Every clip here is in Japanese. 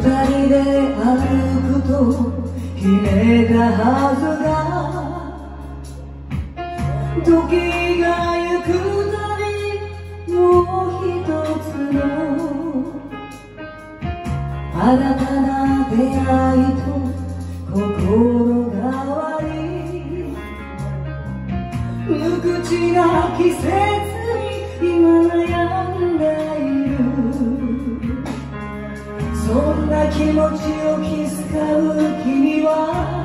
人で歩くと決めたはずが、時が行くたびもう一つの新たな出会いと心変わり、無口な季節に今悩んでいる。そんな気持ちを気遣う君は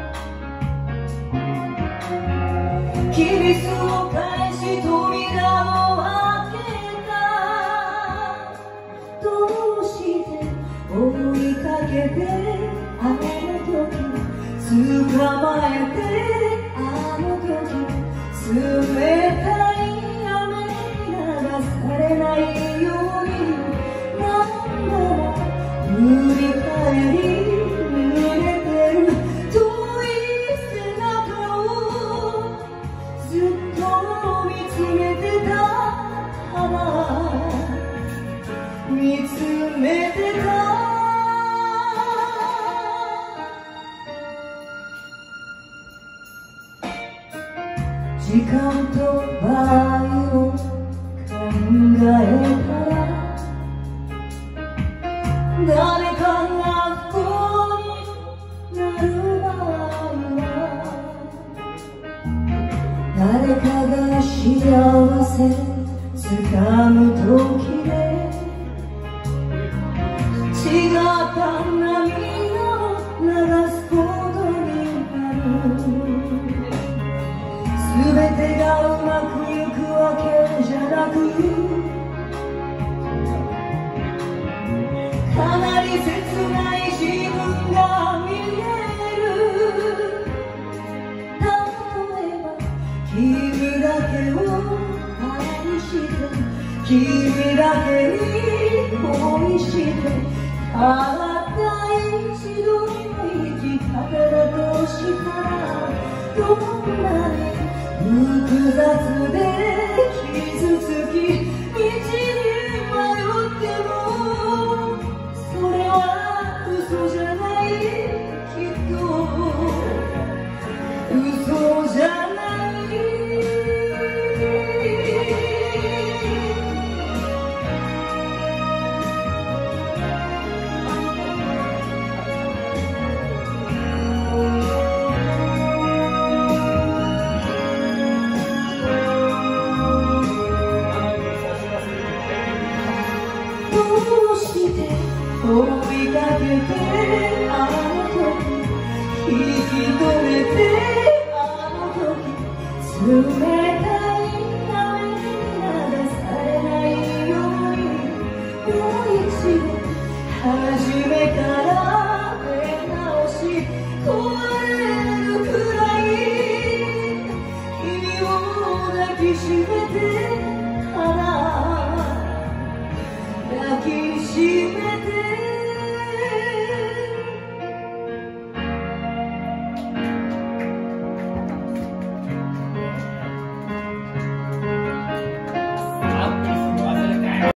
キリスを返し扉を開けた。どうして追いかけてあの時捕まえてあの時冷たい雨に流されないように何度も振り返り濡れてる遠い背中をずっと見つめてた。ただ見つめてた。時間と場合を考えたら、誰かが不幸になる場合は、誰かが幸せつかむ時で違った涙を流すことになる。全てがうまくいくわけじゃなく、かなり切ない自分が見える。例えば君だけを愛して君だけに恋してたった一度の生き方だとしたら、どんなに複雑で傷つき道に迷ってもそれは嘘じゃない。きっと嘘じゃない。どうして追いかけてあの時引き止めてあの時冷たい雨に流されないように、もう一度初めから出直し壊れるくらい君を抱きしめて、ただ抱きしめて